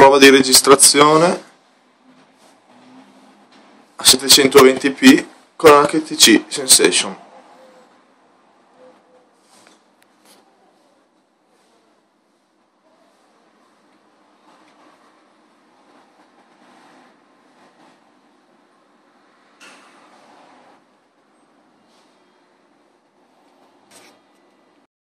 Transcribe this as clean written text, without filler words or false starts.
prova di registrazione a 720p con HTC Sensation.